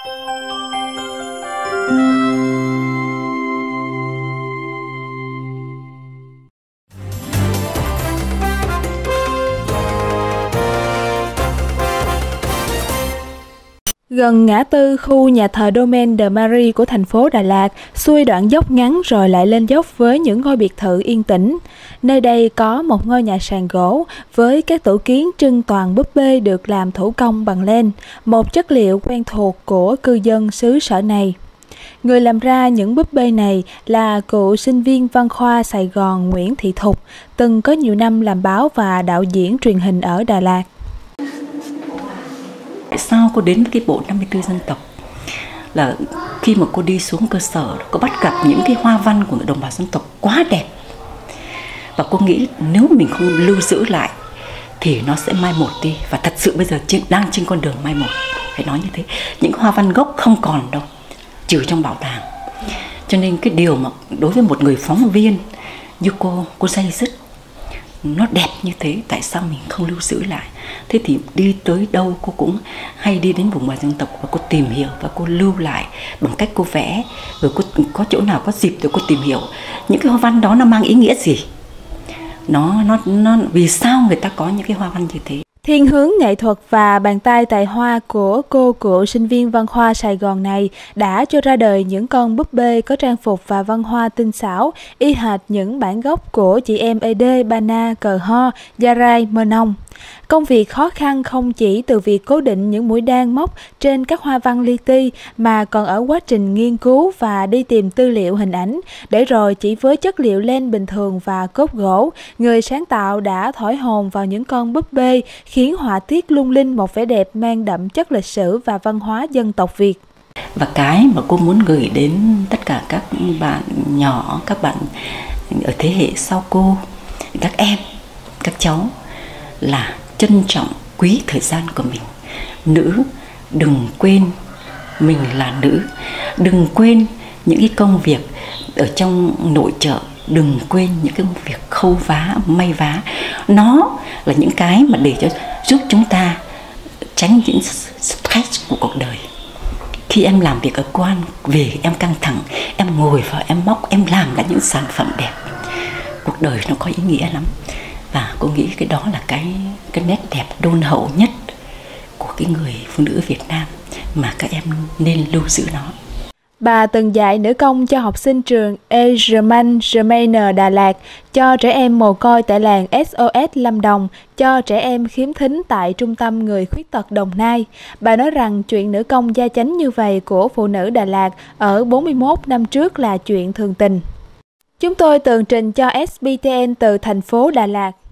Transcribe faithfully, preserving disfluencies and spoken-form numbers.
Gần ngã tư khu nhà thờ Domaine de Marie của thành phố Đà Lạt, xuôi đoạn dốc ngắn rồi lại lên dốc với những ngôi biệt thự yên tĩnh. Nơi đây có một ngôi nhà sàn gỗ với các tủ kiến trưng toàn búp bê được làm thủ công bằng len, một chất liệu quen thuộc của cư dân xứ sở này. Người làm ra những búp bê này là cựu sinh viên văn khoa Sài Gòn Nguyễn Thị Thục, từng có nhiều năm làm báo và đạo diễn truyền hình ở Đà Lạt. Tại sao cô đến với cái bộ năm mươi tư dân tộc? Là khi mà cô đi xuống cơ sở, cô bắt gặp những cái hoa văn của đồng bào dân tộc quá đẹp. Và cô nghĩ nếu mình không lưu giữ lại thì nó sẽ mai một đi. Và thật sự bây giờ đang trên con đường mai một, phải nói như thế. Những hoa văn gốc không còn đâu, trừ trong bảo tàng. Cho nên cái điều mà đối với một người phóng viên như cô, cô day dứt. Nó đẹp như thế, tại sao mình không lưu giữ lại? Thế thì đi tới đâu cô cũng hay đi đến vùng đồng bào dân tộc và cô tìm hiểu và cô lưu lại bằng cách cô vẽ. Rồi cô có chỗ nào có dịp để cô tìm hiểu những cái hoa văn đó nó mang ý nghĩa gì, nó nó nó vì sao người ta có những cái hoa văn như thế. Thiên hướng nghệ thuật và bàn tay tài hoa của cô cựu sinh viên văn khoa Sài Gòn này đã cho ra đời những con búp bê có trang phục và văn hoa tinh xảo, y hệt những bản gốc của chị em Ê Đê, Ba Na, Cờ Ho, Gia Rai, Mơ Nông. Công việc khó khăn không chỉ từ việc cố định những mũi đan móc trên các hoa văn li ti mà còn ở quá trình nghiên cứu và đi tìm tư liệu hình ảnh, để rồi chỉ với chất liệu len bình thường và cốt gỗ, người sáng tạo đã thổi hồn vào những con búp bê, khiến họa tiết lung linh một vẻ đẹp mang đậm chất lịch sử và văn hóa dân tộc Việt. Và cái mà cô muốn gửi đến tất cả các bạn nhỏ, các bạn ở thế hệ sau cô, các em, các cháu là trân trọng, quý thời gian của mình. Nữ, đừng quên mình là nữ. Đừng quên những cái công việc ở trong nội trợ. Đừng quên những cái công việc khâu vá, may vá. Nó là những cái mà để cho giúp chúng ta tránh những stress của cuộc đời. Khi em làm việc ở quan, về em căng thẳng, em ngồi vào em móc, em làm ra những sản phẩm đẹp. Cuộc đời nó có ý nghĩa lắm. Và cô nghĩ cái đó là cái, cái nét đẹp đôn hậu nhất của cái người phụ nữ Việt Nam mà các em nên lưu giữ nó. Bà từng dạy nữ công cho học sinh trường Egerman Germain Đà Lạt, cho trẻ em mồ côi tại làng ét o ét Lâm Đồng, cho trẻ em khiếm thính tại Trung tâm Người Khuyết tật Đồng Nai. Bà nói rằng chuyện nữ công gia chánh như vậy của phụ nữ Đà Lạt ở bốn mươi mốt năm trước là chuyện thường tình. Chúng tôi tường trình cho ét bê tê en từ thành phố Đà Lạt.